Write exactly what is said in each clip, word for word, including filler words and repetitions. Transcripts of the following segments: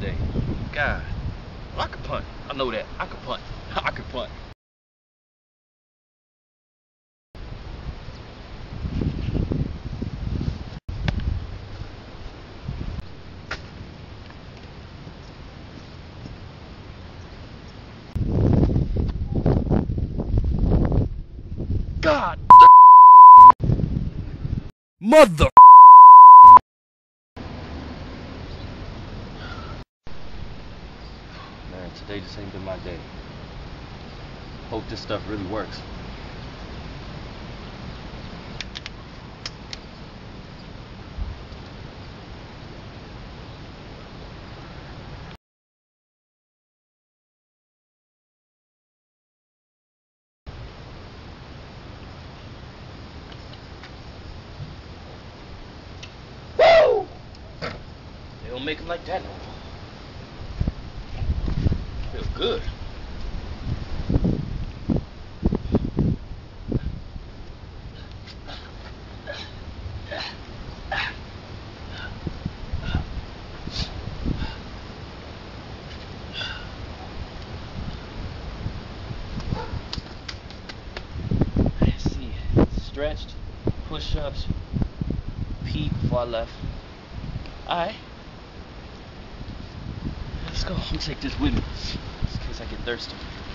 today. God. Well, I could punt. I know that. I could punt. I could punt. God. Mother. Man, today just ain't been my day. Hope this stuff really works. Woo! They don't make them like that no more. Feel good. Let's see. Stretched, push-ups, peed before I left. Alright. Let's go. I'm gonna take this with me just in case I get thirsty.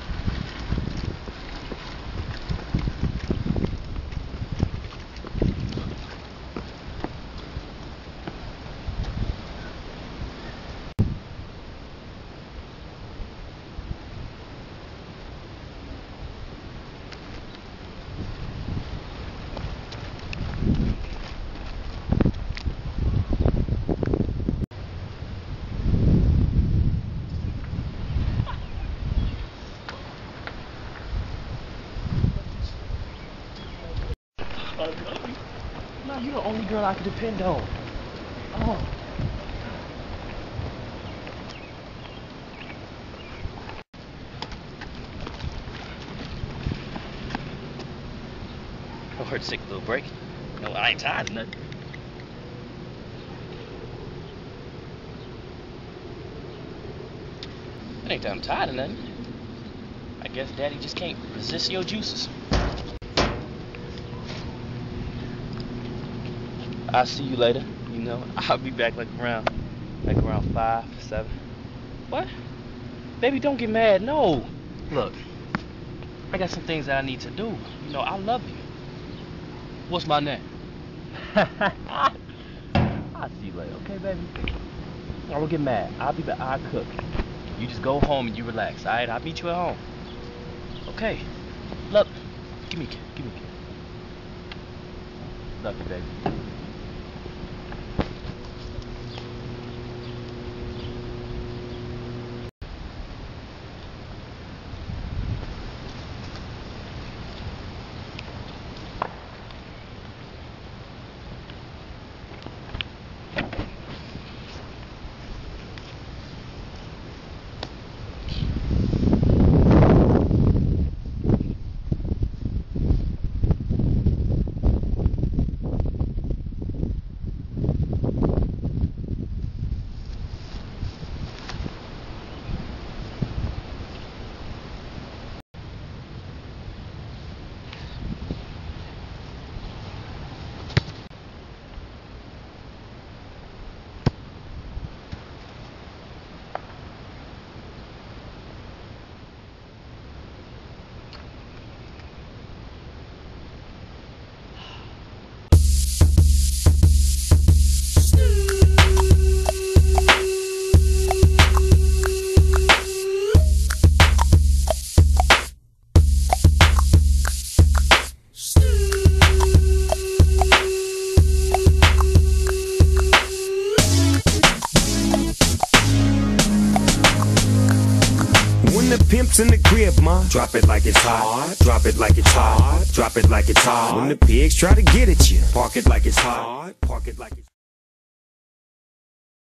No, you're the only girl I can depend on. Oh. Don't hurt to take a little break. No, I ain't tired of nothing. It ain't that I'm tired of nothing. I guess Daddy just can't resist your juices. I'll see you later. You know, I'll be back like around, like around five, seven. What? Baby, don't get mad. No. Look, I got some things that I need to do. You know, I love you. What's my name? I'll see you later, okay, baby? I don't get mad. I'll be back. I'll cook. You just go home and you relax. All right? I'll meet you at home. Okay. Look, give me a kiss. Give me a kiss. Love you, baby. Pimps in the crib, ma. Drop it like it's hot. Drop it like it's hot. Drop it like it's hot. When the pigs try to get at you, park it like it's hot. Park it like it's